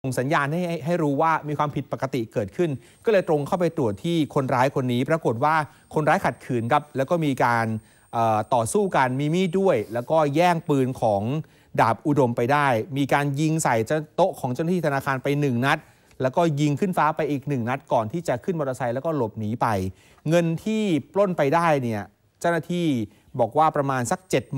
ส่งสัญญาณให้รู้ว่ามีความผิดปกติเกิดขึ้นก็เลยตรงเข้าไปตรวจที่คนร้ายคนนี้ปรากฏว่าคนร้ายขัดขืนครับแล้วก็มีการต่อสู้กันมีมีดด้วยแล้วก็แย่งปืนของดาบอุดมไปได้มีการยิงใส่โต๊ะของเจ้าหน้าที่ธนาคารไป1 นัดแล้วก็ยิงขึ้นฟ้าไปอีก1 นัดก่อนที่จะขึ้นมอเตอร์ไซค์แล้วก็หลบหนีไปเงินที่ปล้นไปได้เนี่ยเจ้าหน้าที่บอกว่าประมาณสัก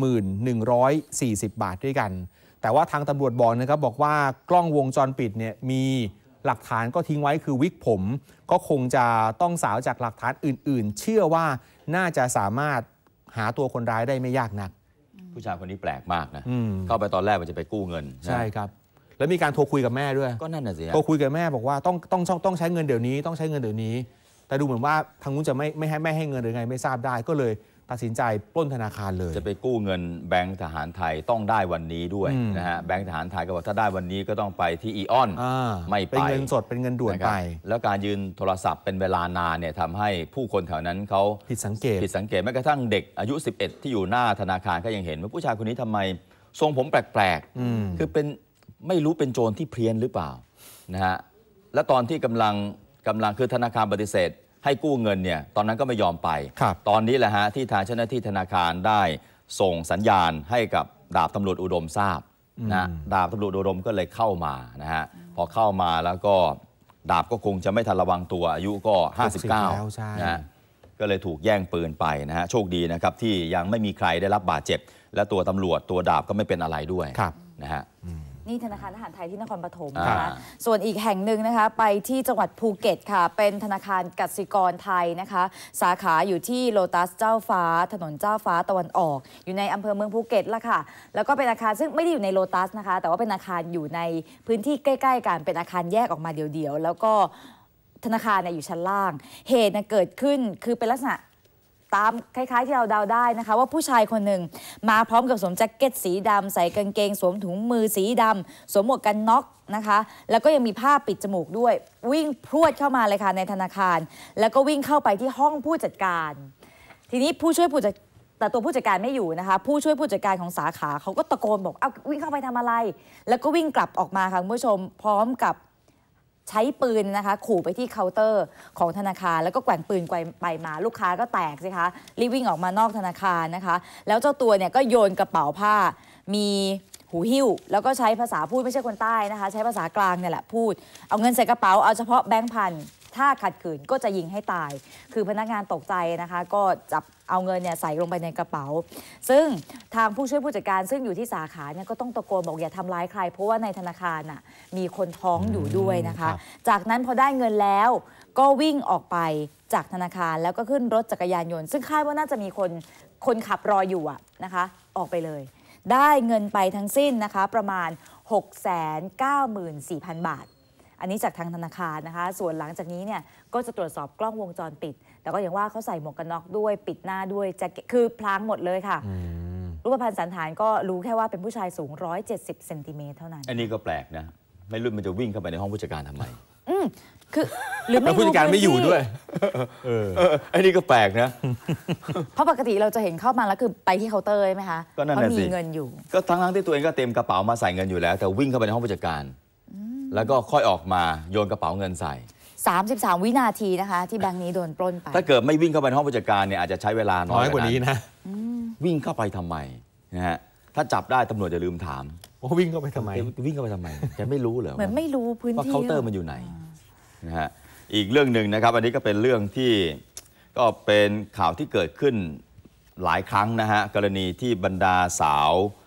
71,140 บาทด้วยกันแต่ว่าทางตำรวจบอกนะครับบอกว่ากล้องวงจรปิดเนี่ยมีหลักฐานก็ทิ้งไว้คือวิกผมก็คงจะต้องสาวจากหลักฐานอื่นๆเชื่อว่าน่าจะสามารถหาตัวคนร้ายได้ไม่ยากนักผู้ชายคนนี้แปลกมากนะเข้าไปตอนแรกมันจะไปกู้เงินใช่ครับแล้วมีการโทรคุยกับแม่ด้วยก็นั่นน่ะสิโทรคุยกับแม่บอกว่าต้องใช้เงินเดี๋ยวนี้ต้องใช้เงินเดี๋ยวนี้แต่ดูเหมือนว่าทางนู้นจะไม่ให้เงินหรือไงไม่ทราบได้ก็เลยตัดสินใจปล้นธนาคารเลยจะไปกู้เงินแบงก์ทหารไทยต้องได้วันนี้ด้วยนะฮะแบงก์ทหารไทยก็บอกถ้าได้วันนี้ก็ต้องไปที่อีออนไม่ไปเป็นเงินสดเป็นเงินด่วนไปแล้วการยืนโทรศัพท์เป็นเวลานานเนี่ยทำให้ผู้คนแถวนั้นเขาผิดสังเกตแม้กระทั่งเด็กอายุ11ที่อยู่หน้าธนาคารก็ยังเห็นว่าผู้ชายคนนี้ทำไมทรงผมแปลกๆคือเป็นไม่รู้เป็นโจรที่เพี้ยนหรือเปล่านะฮะและตอนที่กำลังคือธนาคารปฏิเสธให้กู้เงินเนี่ยตอนนั้นก็ไม่ยอมไปตอนนี้แหละฮะที่ทางเจ้าหน้าที่ธนาคารได้ส่งสัญญาณให้กับดาบตำรวจอุดมทราบนะดาบตำรวจอุดมก็เลยเข้ามานะฮะพอเข้ามาแล้วก็ดาบก็คงจะไม่ทันระวังตัวอายุก็59นะก็เลยถูกแย่งปืนไปนะฮะโชคดีนะครับที่ยังไม่มีใครได้รับบาดเจ็บและตัวตำรวจตัวดาบก็ไม่เป็นอะไรด้วยนะฮะนี่ธนาคารทหารไทยที่นครปฐมนะคะส่วนอีกแห่งหนึ่งนะคะไปที่จังหวัดภูเก็ตค่ะเป็นธนาคารกสิกรไทยนะคะสาขาอยู่ที่โลตัสเจ้าฟ้าถนนเจ้าฟ้าตะวันออกอยู่ในอำเภอเมืองภูเก็ตละค่ะแล้วก็เป็นอาคารซึ่งไม่ได้อยู่ในโลตัสนะคะแต่ว่าเป็นอาคารอยู่ในพื้นที่ใกล้ๆกันเป็นอาคารแยกออกมาเดี่ยวๆแล้วก็ธนาคารอยู่ชั้นล่างเหตุเกิดขึ้นคือเป็นลักษณะตามคล้ายๆที่เราเดาได้นะคะว่าผู้ชายคนหนึ่งมาพร้อมกับสวมแจ็คเก็ตสีดำใส่กางเกงสวมถุงมือสีดำสวมหมวกกันน็อกนะคะแล้วก็ยังมีผ้าปิดจมูกด้วยวิ่งพรวดเข้ามาเลยค่ะในธนาคารแล้วก็วิ่งเข้าไปที่ห้องผู้จัดการทีนี้แต่ตัวผู้จัดการไม่อยู่นะคะผู้ช่วยผู้จัดการของสาขาเขาก็ตะโกนบอกเอาวิ่งเข้าไปทำอะไรแล้วก็วิ่งกลับออกมาค่ะคุณผู้ชมพร้อมกับใช้ปืนนะคะขู่ไปที่เคาน์เตอร์ของธนาคารแล้วก็แกว่งปืนไปมาลูกค้าก็แตกสิคะรีบวิ่งออกมานอกธนาคารนะคะแล้วเจ้าตัวเนี่ยก็โยนกระเป๋าผ้ามีหูหิ้วแล้วก็ใช้ภาษาพูดไม่ใช่คนใต้นะคะใช้ภาษากลางเนี่ยแหละพูดเอาเงินใส่กระเป๋าเอาเฉพาะแบงค์พันถ้าขัดขืนก็จะยิงให้ตายคือพนักงานตกใจนะคะก็จับเอาเงินเนี่ยใส่ลงไปในกระเป๋าซึ่งทางผู้ช่วยผู้จัดการซึ่งอยู่ที่สาขาเนี่ยก็ต้องตะโกนบอกอย่าทำร้ายใครเพราะว่าในธนาคารน่ะมีคนท้องอยู่ด้วยนะคะจากนั้นพอได้เงินแล้วก็วิ่งออกไปจากธนาคารแล้วก็ขึ้นรถจักรยานยนต์ซึ่งคาดว่าน่าจะมีคนขับรออยู่นะคะออกไปเลยได้เงินไปทั้งสิ้นนะคะประมาณ 694,000 บาทอันนี้จากทางธนาคารนะคะส่วนหลังจากนี้เนี่ยก็จะตรวจสอบกล้องวงจรปิดแต่ก็อย่างว่าเขาใส่หมวกกันน็อกด้วยปิดหน้าด้วยแจ็คเก็ตคือพลางหมดเลยค่ะรูปพรรณสันฐานก็รู้แค่ว่าเป็นผู้ชายสูง170 เซนติเมตรเท่านั้นอันนี้ก็แปลกนะไม่รู้มันจะวิ่งเข้าไปในห้องผู้จัดการทำไมคือหรือไม่ผู้จัดการไม่อยู่ด้วยอันนี้ก็แปลกนะเพราะปกติเราจะเห็นเข้ามาแล้วคือไปที่เคาน์เตอร์ใช่ไหมคะก็นั่นแหละสิมีเงินอยู่ก็ทั้งที่ตัวเองก็เต็มกระเป๋ามาใส่เงินอยู่แล้วแต่วิ่งเข้าไปในห้องผู้จัดการแล้วก็ค่อยออกมาโยนกระเป๋าเงินใส่ 33 วินาทีนะคะที่แบงค์นี้โดนปล้นไปถ้าเกิดไม่วิ่งเข้าไปในห้องผู้จัดการเนี่ยอาจจะใช้เวลาน้อยกว่านี้นะวิ่งเข้าไปทำไมนะฮะถ้าจับได้ตำรวจจะลืมถามว่าวิ่งเข้าไปทำไมแกไม่รู้เหรอเหมือนไม่รู้พื้นที่ว่าเคาน์เตอร์มันอยู่ไหนนะฮะอีกเรื่องหนึ่งนะครับอันนี้ก็เป็นเรื่องที่ก็เป็นข่าวที่เกิดขึ้นหลายครั้งนะฮะกรณีที่บรรดาสาว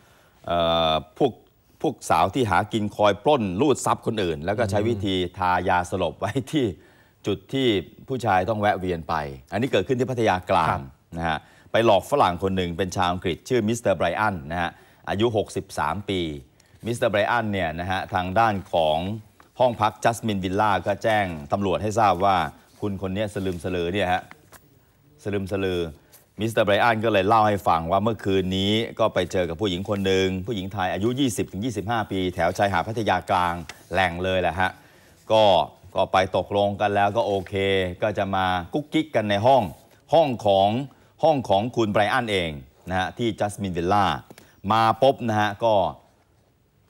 พวกสาวที่หากินคอยปล้นลูดทรัพย์คนอื่นแล้วก็ใช้วิธีทายาสลบไว้ที่จุดที่ผู้ชายต้องแวะเวียนไปอันนี้เกิดขึ้นที่พัทยากลางนะฮะไปหลอกฝรั่งคนหนึ่งเป็นชาวอังกฤษชื่อมิสเตอร์ไบรอันนะฮะอายุ63 ปีมิสเตอร์ไบรอันเนี่ยนะฮะทางด้านของห้องพักจัสมินวิลล่าก็แจ้งตำรวจให้ทราบว่าคุณคนนี้สลึมสลือเนี่ยฮะสลึมสลือมิสเตอร์ไบรอันก็เลยเล่าให้ฟังว่าเมื่อคืนนี้ก็ไปเจอกับผู้หญิงคนหนึ่งผู้หญิงไทยอายุ 20-25 ปีแถวชายหาดพัทยากลางแหล่งเลยแหละฮะก็ไปตกลงกันแล้วก็โอเคก็จะมากุ๊กกิ๊กกันในห้องของคุณไบรอันเองนะฮะที่จัสมินวิลล่ามาปุ๊บนะฮะก็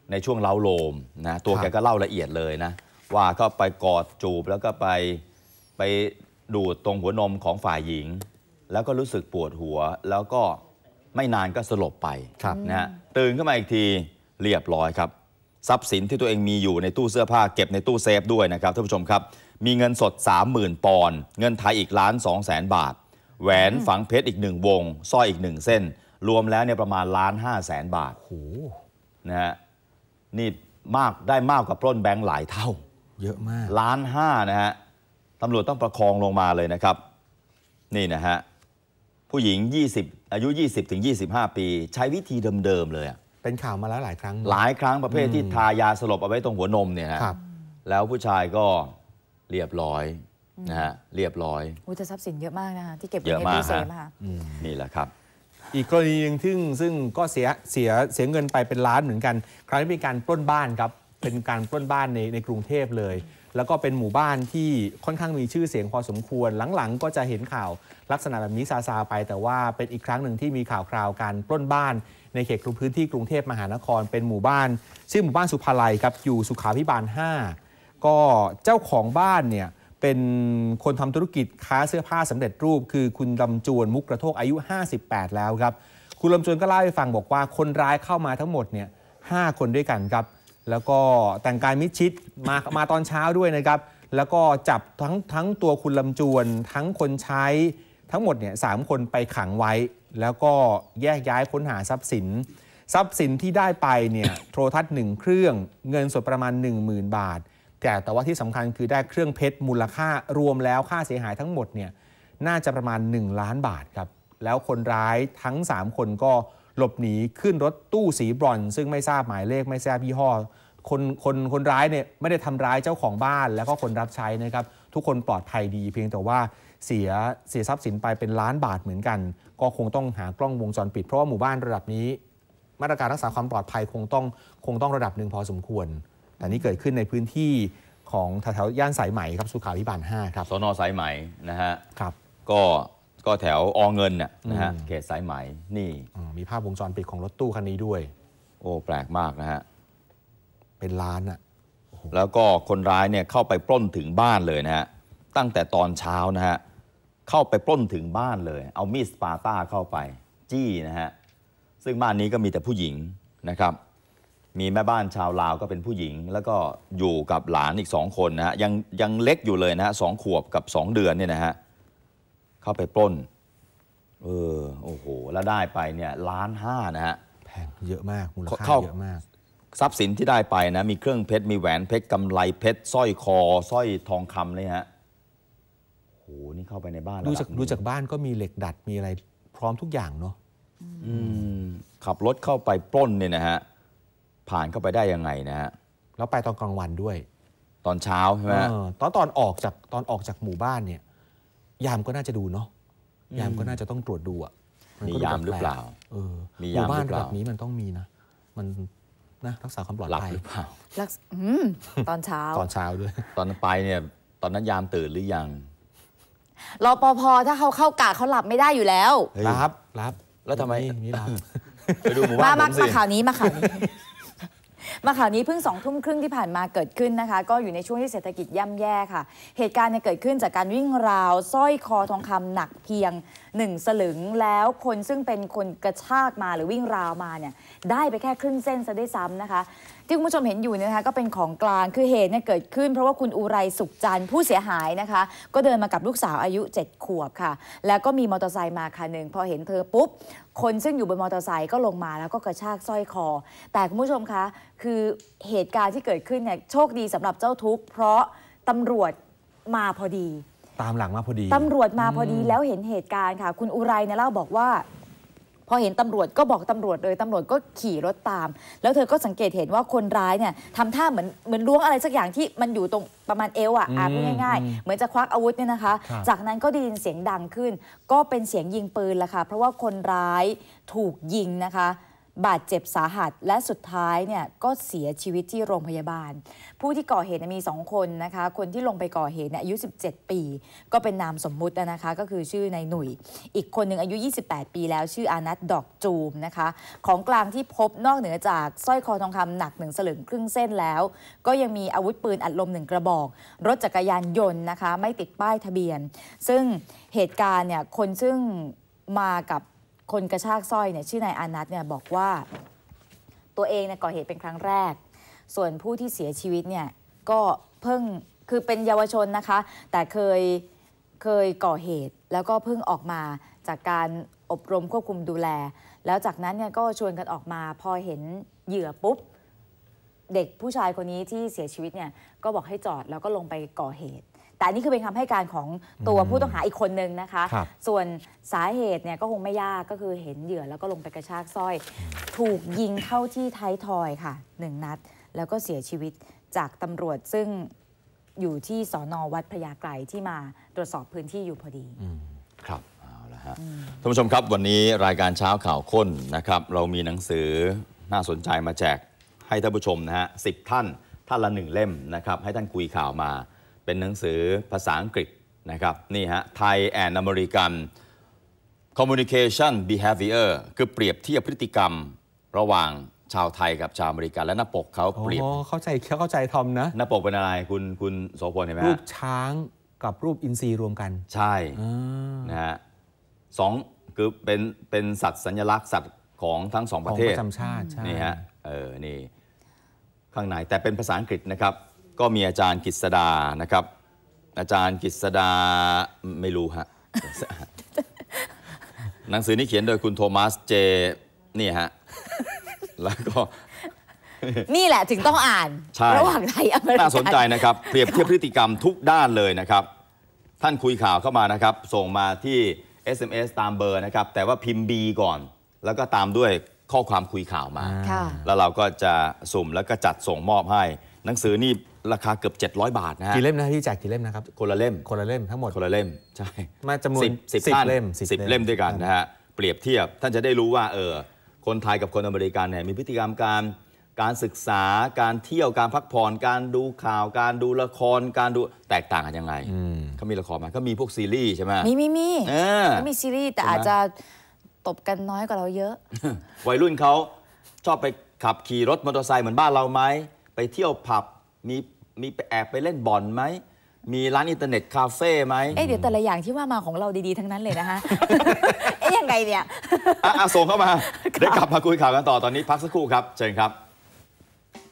ในช่วงเล้าโลมนะตัวแกก็เล่าละเอียดเลยนะว่าก็ไปกอดจูบแล้วก็ไปดูดตรงหัวนมของฝ่ายหญิงแล้วก็รู้สึกปวดหัวแล้วก็ไม่นานก็สลบไปนะฮะตื่นขึ้นมาอีกทีเรียบร้อยครับทรัพย์สินที่ตัวเองมีอยู่ในตู้เสื้อผ้าเก็บในตู้เซฟด้วยนะครับท่านผู้ชมครับมีเงินสด 30,000 ปอนด์เงินไทยอีก1,200,000 บาทแหวนฝังเพชรอีก1 วงสร้อยอีก1 เส้นรวมแล้วเนี่ยประมาณ1,500,000 บาทนะฮะนี่ได้มากกว่าปล้นแบงค์หลายเท่าเยอะมาก 1,500,000นะฮะตำรวจต้องประคองลงมาเลยนะครับนี่นะฮะผู้หญิงอายุ 20-25 ปีใช้วิธีเดิมๆเลยเป็นข่าวมาแล้วหลายครั้งประเภทที่ทายาสลบเอาไว้ตรงหัวนมเนี่ยนะแล้วผู้ชายก็เรียบร้อยนะฮะเรียบร้อยแต่ทรัพย์สินเยอะมากนะคะที่เก็บไว้ในตู้เซฟค่ะนี่แหละครับอีกกรณีหนึ่งซึ่งก็เสียเงินไปเป็นล้านเหมือนกันคราวนี้เป็นการปล้นบ้านครับเป็นการปล้นบ้านในกรุงเทพเลยแล้วก็เป็นหมู่บ้านที่ค่อนข้างมีชื่อเสียงพอสมควรหลังๆก็จะเห็นข่าวลักษณะแบบนี้ซาไปแต่ว่าเป็นอีกครั้งหนึ่งที่มีข่าวคราวการปล้นบ้านในเขตพื้นที่กรุงเทพมหานครเป็นหมู่บ้านชื่อหมู่บ้านสุภาลัยครับอยู่สุขาภิบาล 5ก็เจ้าของบ้านเนี่ยเป็นคนทำธุรกิจค้าเสื้อผ้าสำเร็จรูปคือคุณลำจวนมุกกระโทกอายุ58แล้วครับคุณลำจวนก็เล่าให้ฟังบอกว่าคนร้ายเข้ามาทั้งหมดเนี่ย5 คนด้วยกันครับแล้วก็แต่งกายมิดชิดมาตอนเช้าด้วยนะครับแล้วก็จับทั้งตัวคุณลำจวนทั้งคนใช้ทั้งหมดเนี่ย3 คนไปขังไว้แล้วก็แยกย้ายค้นหาทรัพย์สินที่ได้ไปเนี่ยโทรทัศน์1 เครื่องเงินสดประมาณ 10,000 บาทแต่ว่าที่สำคัญคือได้เครื่องเพชรมูลค่ารวมแล้วค่าเสียหายทั้งหมดเนี่ยน่าจะประมาณ1 ล้านบาทครับแล้วคนร้ายทั้ง3 คนก็หลบหนีขึ้นรถตู้สีบรอนซ์ซึ่งไม่ทราบหมายเลขไม่ทราบยี่ห้อคนร้ายเนี่ยไม่ได้ทำร้ายเจ้าของบ้านแล้วก็คนรับใช้นะครับทุกคนปลอดภัยดีเพียงแต่ว่าเสียทรัพย์สินไปเป็นล้านบาทเหมือนกันก็คงต้องหากล้องวงจรปิดเพราะว่าหมู่บ้านระดับนี้มาตรการรักษาความปลอดภัยคงต้องระดับหนึ่งพอสมควรแต่นี่เกิดขึ้นในพื้นที่ของแถวย่านสายไหมครับสุขาภิบาล 5ครับสน.สายไหมนะฮะครับก็แถวเงินนะฮะเขตสายไหมนี่มีภาพวงจรปิดของรถตู้คันนี้ด้วยโอ้แปลกมากนะฮะเป็นล้านแล้วก็คนร้ายเนี่ยเข้าไปปล้นถึงบ้านเลยนะฮะตั้งแต่ตอนเช้านะฮะเข้าไปปล้นถึงบ้านเลยเอามีดสปาต้าเข้าไปจี้นะฮะซึ่งบ้านนี้ก็มีแต่ผู้หญิงนะครับมีแม่บ้านชาวลาวก็เป็นผู้หญิงแล้วก็อยู่กับหลานอีก2 คนนะฮะยังเล็กอยู่เลยนะฮะ2 ขวบกับ2 เดือนเนี่ยนะฮะเข้าไปปล้นโอ้โหแล้วได้ไปเนี่ย1,500,000นะฮะแพงเยอะมากมูลค่าเยอะมากทรัพย์สินที่ได้ไปนะมีเครื่องเพชรมีแหวนเพชรกำไลเพชรสร้อยคอสร้อยทองคำเลยฮะโอ้โหนี่เข้าไปในบ้านดูจากบ้านก็มีเหล็กดัดมีอะไรพร้อมทุกอย่างเนาะขับรถเข้าไปปล้นเนี่ยนะฮะผ่านเข้าไปได้ยังไงนะฮะแล้วไปตอนกลางวันด้วยตอนเช้าใช่ไหมตอนออกจากหมู่บ้านเนี่ยยามก็น่าจะดูเนาะยามก็น่าจะต้องตรวจดูมียามหรือเปล่ามียามหรือเปล่าแบบนี้มันต้องมีนะมันนะรักษาความปลอดภัยหรือเปล่าตอนเช้าด้วยตอนไปเนี่ยตอนนั้นยามตื่นหรือยังรปภถ้าเขาเข้ากะเขาหลับไม่ได้อยู่แล้วรับแล้วทำไมนี่รับไปดูหมู่บ้านผมสิมาข่าวนี้เพิ่ง20:30ที่ผ่านมาเกิดขึ้นนะคะก็อยู่ในช่วงที่เศรษฐกิจย่ำแย่ค่ะเหตุการณ์เนี่ยเกิดขึ้นจากการวิ่งราวสร้อยคอทองคำหนักเพียง1 สลึงแล้วคนซึ่งเป็นคนกระชากมาหรือวิ่งราวมาเนี่ยได้ไปแค่ครึ่งเส้นซะด้วยซ้ำนะคะที่คุณผู้ชมเห็นอยู่นะคะก็เป็นของกลางคือเหตุเนี่ยเกิดขึ้นเพราะว่าคุณอุไรสุขจันทร์ผู้เสียหายนะคะก็เดินมากับลูกสาวอายุ7 ขวบค่ะแล้วก็มีมอเตอร์ไซค์มาคันหนึ่งพอเห็นเธอปุ๊บคนซึ่งอยู่บนมอเตอร์ไซค์ก็ลงมาแล้วก็กระชากสร้อยคอแต่คุณผู้ชมคะคือเหตุการณ์ที่เกิดขึ้นเนี่ยโชคดีสำหรับเจ้าทุกข์เพราะตำรวจมาพอดีตามหลังมาพอดีตำรวจมาพอดีแล้วเห็นเหตุการณ์ค่ะคุณอุไรเนี่ยเล่าบอกว่าพอเห็นตำรวจก็บอกตำรวจเลยตำรวจก็ขี่รถตามแล้วเธอก็สังเกตเห็นว่าคนร้ายเนี่ยทำท่าเหมือนล้วงอะไรสักอย่างที่มันอยู่ตรงประมาณเอวพูดง่ายๆเหมือนจะควักอาวุธเนี่ยนะคะจากนั้นก็ได้ยินเสียงดังขึ้นก็เป็นเสียงยิงปืนละค่ะเพราะว่าคนร้ายถูกยิงนะคะบาดเจ็บสาหัสและสุดท้ายเนี่ยก็เสียชีวิตที่โรงพยาบาลผู้ที่ก่อเหตุมี2คนนะคะคนที่ลงไปก่อเหตุเนี่ยอายุ17 ปีก็เป็นนามสมมุตินะคะก็คือชื่อนายหนุ่ยอีกคนหนึ่งอายุ28 ปีแล้วชื่ออานัทดอกจูมนะคะของกลางที่พบนอกเหนือจากสร้อยคอทองคำหนัก1 สลึงครึ่งเส้นแล้วก็ยังมีอาวุธปืนอัดลม1 กระบอกรถจักรยานยนต์นะคะไม่ติดป้ายทะเบียนซึ่งเหตุการณ์เนี่ยคนซึ่งมากับคนกระชากสร้อยเนี่ยชื่อนายอานัทเนี่ยบอกว่าตัวเองเนี่ยก่อเหตุเป็นครั้งแรกส่วนผู้ที่เสียชีวิตเนี่ยก็เพิ่งคือเป็นเยาวชนนะคะแต่เคยก่อเหตุแล้วก็เพิ่งออกมาจากการอบรมควบคุมดูแลแล้วจากนั้นเนี่ยก็ชวนกันออกมาพอเห็นเหยื่อปุ๊บเด็กผู้ชายคนนี้ที่เสียชีวิตเนี่ยก็บอกให้จอดแล้วก็ลงไปก่อเหตุแต่อันนี้คือเป็นคำให้การของตัวผู้ต้องหาอีกคนนึงนะคะส่วนสาเหตุเนี่ยก็คงไม่ยากก็คือเห็นเหยื่อแล้วก็ลงไปกระชากสร้อยถูกยิงเข้าที่ท้ายทอยค่ะ1 นัดแล้วก็เสียชีวิตจากตำรวจซึ่งอยู่ที่สน.วัดพญาไกรที่มาตรวจสอบพื้นที่อยู่พอดีครับเอาละฮะท่านผู้ชมครับวันนี้รายการเช้าข่าวข้นนะครับเรามีหนังสือน่าสนใจมาแจกให้ท่านผู้ชมนะฮะ10 ท่านละ1 เล่มนะครับให้ท่านคุยข่าวมาเป็นหนังสือภาษาอังกฤษนะครับนี่ฮะ Thai and American Communication Behavior คือเปรียบเทียบพฤติกรรมระหว่างชาวไทยกับชาวอเมริกันและหน้าปกเขาเปรียบเข้าใจทอมนะหน้าปกเป็นอะไรคุณโสพลเห็นไหมรูปช้างกับรูปอินทรีรวมกันใช่นะฮะคือเป็นสัตว์สัญลักษณ์สัตว์ของทั้ง2 ประเทศประจำชาตินี่ฮะนี่ข้างในแต่เป็นภาษาอังกฤษนะครับก็มีอาจารย์กฤษดานะครับอาจารย์กฤษดาไม่รู้ฮะ หนังสือนี้เขียนโดยคุณโทมัสเจนี่ฮะแล้วก็นี่แหละถึงต้องอ่านระหว่างไทยอเมริกันน่าสนใจนะครับเปรียบเทียบพฤติกรรมทุกด้านเลยนะครับท่านคุยข่าวเข้ามานะครับส่งมาที่ SMS ตามเบอร์นะครับแต่ว่าพิมพ์ B ก่อนแล้วก็ตามด้วยข้อความคุยข่าวมาแล้วเราก็จะสุ่มแล้วก็จัดส่งมอบให้หนังสือนี่ราคาเกือบ700 บาทนะฮะกี่เล่มนะพี่แจกกี่เล่มนะครับคนละเล่มทั้งหมดคนละเล่มใช่มาจำนวน 10 เล่ม10 เล่มด้วยกันนะฮะเปรียบเทียบท่านจะได้รู้ว่าคนไทยกับคนอเมริกันเนี่ยมีพฤติกรรมการศึกษาการเที่ยวการพักผ่อนการดูข่าวการดูละครการดูแตกต่างกันยังไงเขามีละครมาเขามีพวกซีรีส์ใช่ไหมมีซีรีส์แต่อาจจะตบกันน้อยกว่าเราเยอะวัยรุ่นเขาชอบไปขับขี่รถมอเตอร์ไซค์เหมือนบ้านเราไหมไปเที่ยวผับมีแอบไปเล่นบ่อนไหมมีร้านอินเทอร์เน็ตคาเฟ่ไหมเดี๋ยวแต่ละอย่างที่ว่ามาของเราดีๆทั้งนั้นเลยนะฮะยังไงเนี่ยส่งเข้ามาได้กลับมาคุยข่าวกันต่อตอนนี้พักสักครู่ครับเชิญครับ